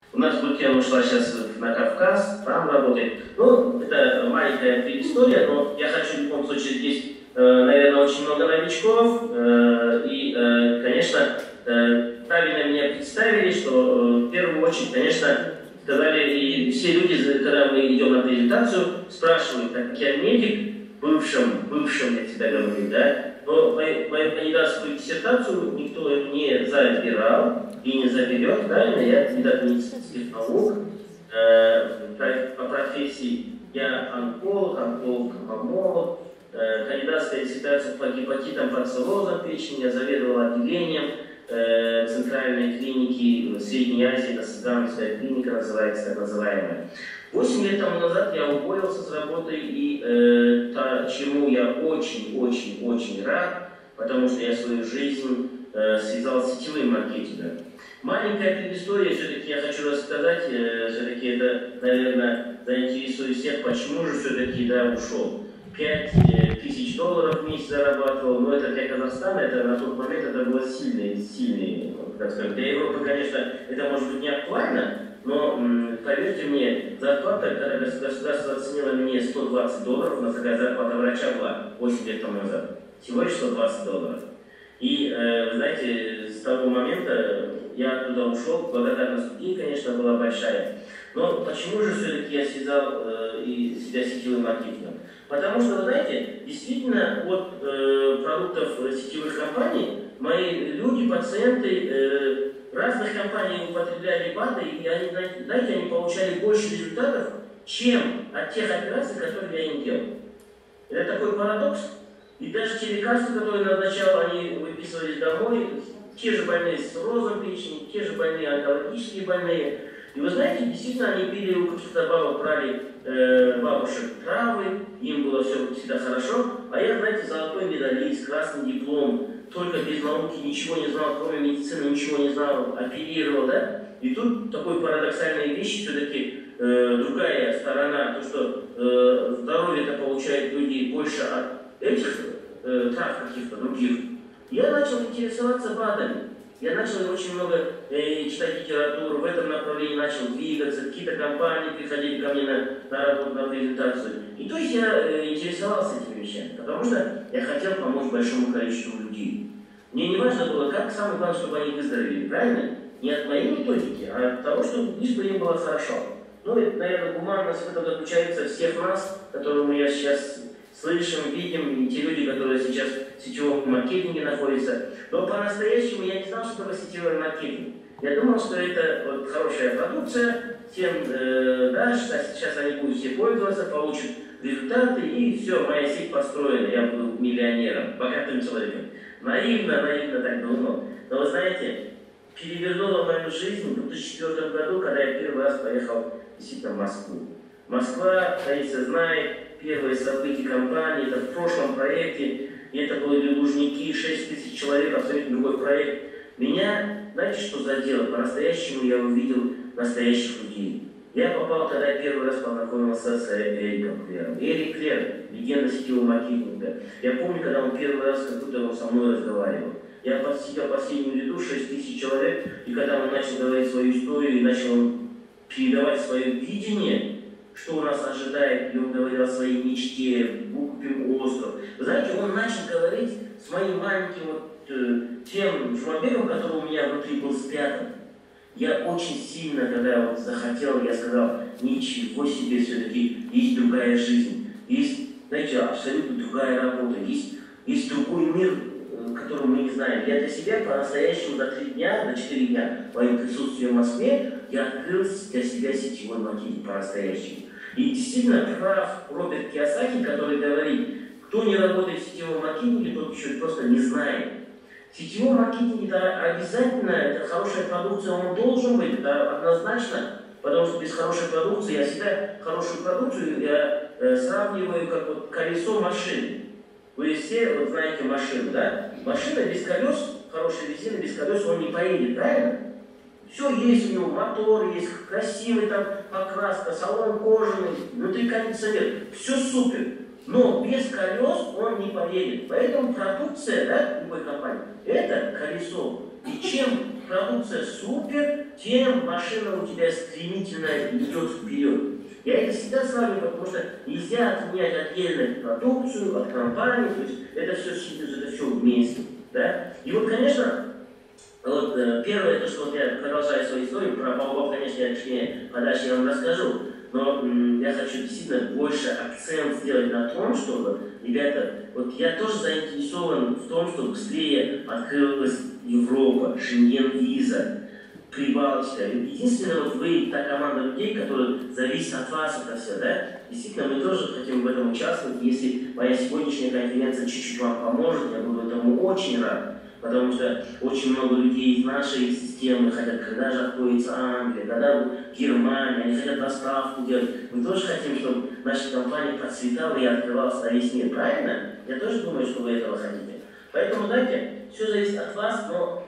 У нас Гулькен ушла сейчас на Кавказ, там работает. Ну, это маленькая предыстория, но я хочу в любом случае здесь, наверное, очень много новичков. И, конечно, правильно меня представили, что в первую очередь, конечно, сказали, и все люди, когда мы идем на презентацию, спрашивают, так как я медик, бывшим, я всегда говорю, да, но мою кандидатскую диссертацию никто не забирал и не заберет, правильно? Я кандидат медицинских наук, по профессии я онколог, офтальмолог, кандидатская диссертация по гепатитам, по циррозам печени, я заведовал отделением центральной клиники в Средней Азии, это Саганская клиника называется, так называемая. 8 лет тому назад я уволился с работы, и чему я очень рад, потому что я свою жизнь связал с сетевым маркетингом. Маленькая предыстория, все-таки я хочу рассказать, все-таки это, наверное, заинтересует всех, почему же все-таки, да, ушел. $5000 в месяц зарабатывал, но это для Казахстана, это на тот момент это было сильный, так сказать, для Европы, конечно, это может быть не актуально, но поверьте мне, зарплата, когда государство оценило мне $120, у нас такая зарплата врача была 8 лет тому назад, всего лишь $120. И, знаете, с того момента я оттуда ушел, благодарность людей, конечно, была большая. Но почему же все-таки я связал себя сетевым маркетингом? Потому что, вы знаете, действительно от продуктов сетевых компаний мои люди, пациенты разных компаний употребляли БАДы, и они, знаете, они получали больше результатов, чем от тех операций, которые я им делал. Это такой парадокс. И даже те лекарства, которые назначал, они выписывались домой, те же больные с циррозом печени, те же больные онкологические больные. И вы знаете, действительно, они пили у каких-то бабок, брали бабушек травы, им было все всегда хорошо, а я, знаете, золотой медалист, красный диплом, только без науки, ничего не знал, кроме медицины, ничего не знал, оперировал, да? И тут такой парадоксальные вещи, все-таки другая сторона, то, что здоровье-то получают люди больше от этих трав каких-то других. Я начал интересоваться БАДами. Я начал очень много читать литературу, в этом направлении начал двигаться, какие-то компании приходили ко мне на работу, на презентацию. И то есть я интересовался этими вещами, потому что я хотел помочь большому количеству людей. Мне не важно было, как, самое главное, чтобы они выздоровели, правильно? Не от моей методики, а от того, чтобы лишь бы им было хорошо. Ну, это, наверное, гуманность в этом заключается всех нас, которые мы сейчас слышим, видим, и те люди, которые сейчас в сетевом маркетинге находятся. Но по-настоящему я не знал, что такое сетевой маркетинг. Я думал, что это вот хорошая продукция, всем дашь, сейчас они будут все пользоваться, получат результаты, и все, моя сеть построена, я буду миллионером, богатым человеком. Наивно так думал. Но вы знаете, перевернула мою жизнь в 2004 году, когда я первый раз поехал действительно в Москву. Москва, Таиса знает, первые события компании, это в прошлом проекте, и это были Лужники, 6000 человек, абсолютно другой проект. Меня, знаете, что задело? По-настоящему я увидел настоящих людей. Я попал, когда я первый раз познакомился с Эриком Клером. Эрик Клер, легенда сетевого маркетинга. Я помню, когда он первый раз как будто он со мной разговаривал. Я сидел в последнем ряду, 6000 человек, и когда он начал говорить свою историю, и начал передавать свое видение, что у нас ожидает, и он говорил о своей мечте, мы купим остров. Вы знаете, он начал говорить с моим маленьким тем журнальбеком, который у меня внутри был спрятан. Я очень сильно, когда вот захотел, я сказал, ничего себе, все-таки есть другая жизнь, есть, знаете, абсолютно другая работа, есть другой мир, который мы не знаем. Я для себя по-настоящему за 3 дня, до 4 дня в моем присутствии в Москве, я открыл для себя сетевой маркетинг по-настоящему. И действительно прав Роберт Кийосаки, который говорит, кто не работает в сетевом маркетинге, тот еще просто не знает. Сетевой маркетинг это обязательно, это хорошая продукция, он должен быть, это однозначно, потому что без хорошей продукции, я всегда хорошую продукцию я сравниваю как вот колесо машины. Вы все вот знаете машину, да? Машина без колес, хорошая резина без колес, он не поедет, правильно? Все есть у него, мотор есть, красивый там покраска, салон кожаный, внутри кондиционер, все супер. Но без колес он не поедет. Поэтому продукция, да, любой компании, это колесо. И чем продукция супер, тем машина у тебя стремительно идет вперед. Я это всегда сравниваю, потому что нельзя отменять отдельно продукцию от компании, то есть это все считается, это все вместе. Да? И вот, конечно, вот, первое, то, что вот я продолжаю свою историю, про Баобаб, конечно, я точнее подальше я вам расскажу, но я хочу действительно больше акцент сделать на том, чтобы, ребята, вот я тоже заинтересован в том, чтобы быстрее открылась Европа, Шенген-виза, Прибалтика. Единственное, вот вы та команда людей, которая зависит от вас это все, да? Действительно, мы тоже хотим в этом участвовать. Если моя сегодняшняя конференция чуть-чуть вам поможет, я буду этому очень рад. Потому что очень много людей из нашей системы хотят, когда же откроется Англия, когда Германия, они хотят доставку делать. Мы тоже хотим, чтобы наша компания процветала и открывалась на весь мир. Правильно? Я тоже думаю, что вы этого хотите. Поэтому, знаете, все зависит от вас, но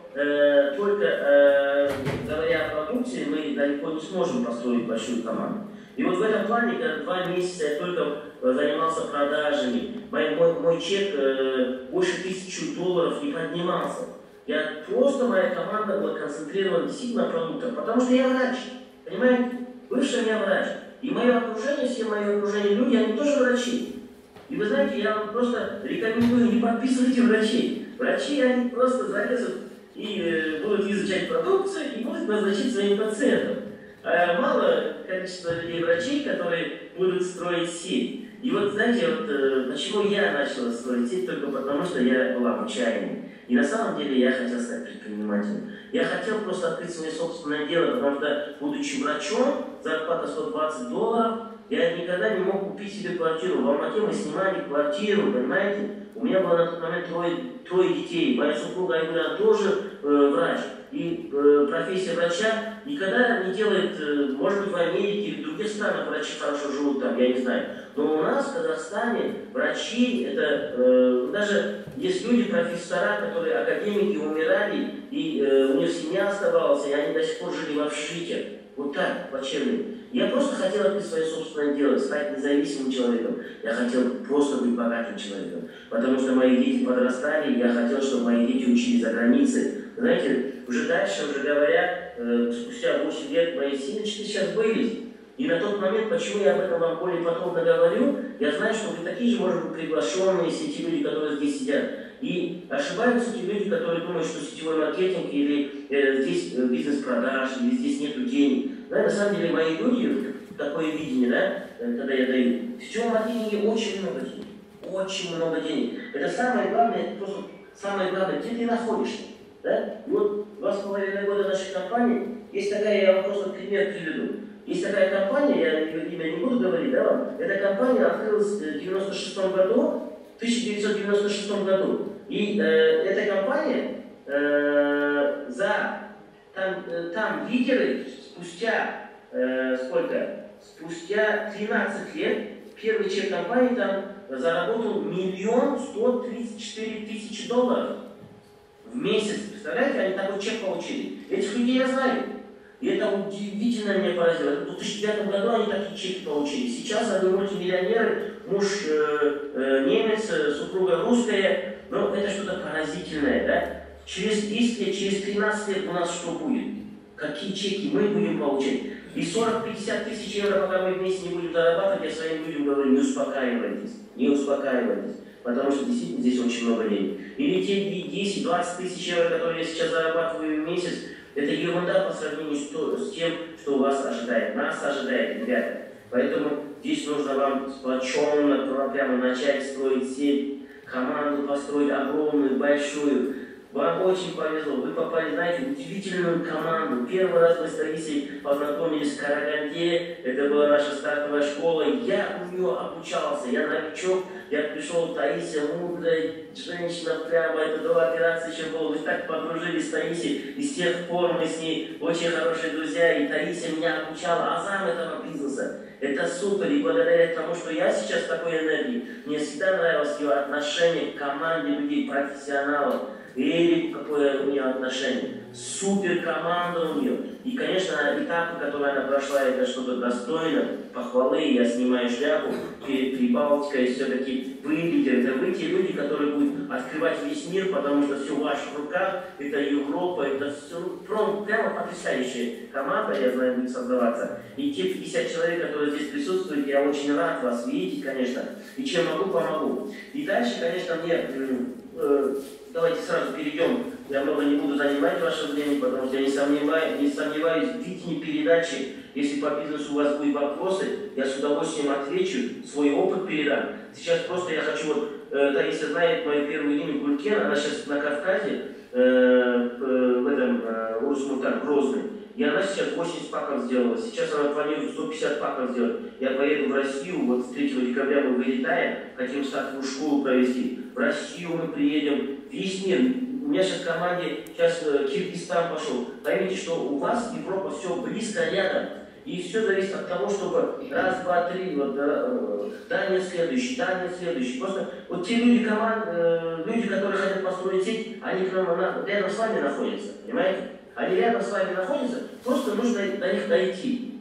только говоря о продукции, мы далеко не сможем построить большую команду. И вот в этом плане, когда 2 месяца я только занимался продажами, мой чек больше $1000 не поднимался. Моя команда была концентрирована действительно на продуктах, потому что я врач, понимаете? Бывший я врач. И мое окружение, все мои окружение люди, они тоже врачи. И вы знаете, я вам просто рекомендую, не подписывайте врачей. Врачи, они просто залезут и будут изучать продукцию и будут назначить своим пациентам. Мало количество людей врачей, которые будут строить сеть. И вот знаете, вот почему я начал строить сеть, только потому что я был обучаемый. И на самом деле я хотел стать предпринимателем. Я хотел просто открыть свое собственное дело, потому что, будучи врачом, зарплата $120, я никогда не мог купить себе квартиру. В Алмате мы снимали квартиру, понимаете? У меня было на тот момент трое детей. Моя супруга, она тоже врач. И профессия врача никогда не делает, может быть, в Америке или в других странах врачи хорошо живут там, я не знаю. Но у нас в Казахстане врачи, это даже есть люди, профессора, которые академики умирали, и у них семья оставалась, и они до сих пор жили в общежитиях. Вот так, плачевно. Я просто хотел открыть свое собственное дело, стать независимым человеком. Я хотел просто быть богатым человеком. Потому что мои дети подрастали, и я хотел, чтобы мои дети учились за границей. Знаете, уже дальше, уже говоря, спустя 8 лет мои семечки сейчас вылез. И на тот момент, почему я об этом вам более подробно говорю, я знаю, что вы такие же, может быть, приглашенные, все те люди, которые здесь сидят. И ошибаются те люди, которые думают, что сетевой маркетинг или здесь бизнес продаж, или здесь нету денег. Да, на самом деле мои люди, такое видение, да, когда я даю, в сетевом маркетинге очень много денег. Очень много денег. Это самое главное, это просто самое главное, где ты находишься. Да? И вот 2,5 года нашей компании, есть такая, я вам просто пример приведу. Есть такая компания, я имя не буду говорить, да, вам? Эта компания открылась в 1996 году. И эта компания, там лидеры спустя, спустя 13 лет, первый чек компании там заработал $1 134 000 в месяц. Представляете, они такой чек получили. Этих людей я знаю. И это удивительно меня поразило. В 2009 году они такие чеки получили. Сейчас они мультимиллионеры, муж немец, супруга русская. Но это что-то поразительное, да? Через 10 лет, через 13 лет у нас что будет? Какие чеки мы будем получать? И 40-50 тысяч евро, пока мы вместе не будем зарабатывать, я своим людям говорю, не успокаивайтесь, не успокаивайтесь. Потому что действительно здесь очень много денег. Или те 10-20 тысяч евро, которые я сейчас зарабатываю в месяц, это ерунда по сравнению с тем, что у вас ожидает. Нас ожидает, ребята. Поэтому здесь нужно вам сплоченно прямо начать строить сеть, команду построить огромную, большую. Вам очень повезло, вы попали, знаете, в удивительную команду. Первый раз мы с Таисией познакомились в Караганде, это была наша стартовая школа, я у нее обучался, я новичок, я пришел, Таисия мудрая женщина прямо, это до операции еще было, мы так подружились с Таисией, и с тех пор мы с ней очень хорошие друзья, и Таисия меня обучала азам этого бизнеса. Это супер, и благодаря тому, что я сейчас в такой энергии, мне всегда нравилось ее отношение к команде людей, профессионалов. Эрик, какое у нее отношение. Супер команда у нее. И, конечно, этапы, которые она прошла, это что-то достойно похвалы. Я снимаю шляпу перед Прибалтикой. Все-таки вы лидеры. Это вы те люди, которые будут открывать весь мир, потому что все в ваших руках. Это Европа, это все прямо потрясающая команда, я знаю, будет создаваться. И те 50 человек, которые здесь присутствуют, я очень рад вас видеть, конечно. И чем могу, помогу. И дальше, конечно, мне... Давайте сразу перейдем. Я много не буду занимать ваше время, потому что я не сомневаюсь в видении передачи. Если по бизнесу у вас будут вопросы, я с удовольствием отвечу, свой опыт передам. Сейчас просто я хочу, Таиса знает мою первую имя Гулькен, она сейчас на Кавказе, в этом Урус-Мутар, Грозный. И она сейчас 80 паков сделала. Сейчас она планирует 150 паков сделать. Я поеду в Россию, вот 3 декабря мы вылетаем, хотим стартовую школу провести. В Россию мы приедем, весь мир. У меня сейчас в команде, сейчас Киргизстан пошел. Поймите, что у вас Европа все близко рядом. И все зависит от того, чтобы раз, два, три, вот, Дания следующий, Дания следующий. Просто вот те люди, люди, которые хотят построить сеть, они к нам рядом с вами находятся, понимаете? Они рядом с вами находятся, просто нужно до них дойти.